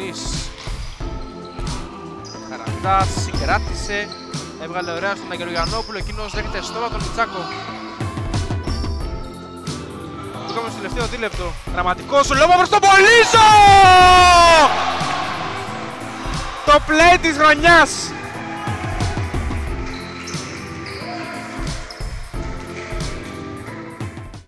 Λουίς. Καραντάς, συγκράτησε. Έβγαλε ωραία στον Αγγελογιαννόπουλο, εκείνος δέχεται στόμα τον Μιτσάκο. Μπήκαμε στο τελευταίο δίλεπτο. Δραματικός ο Λόμα προς τον Πολύζο! Το play της χρονιάς!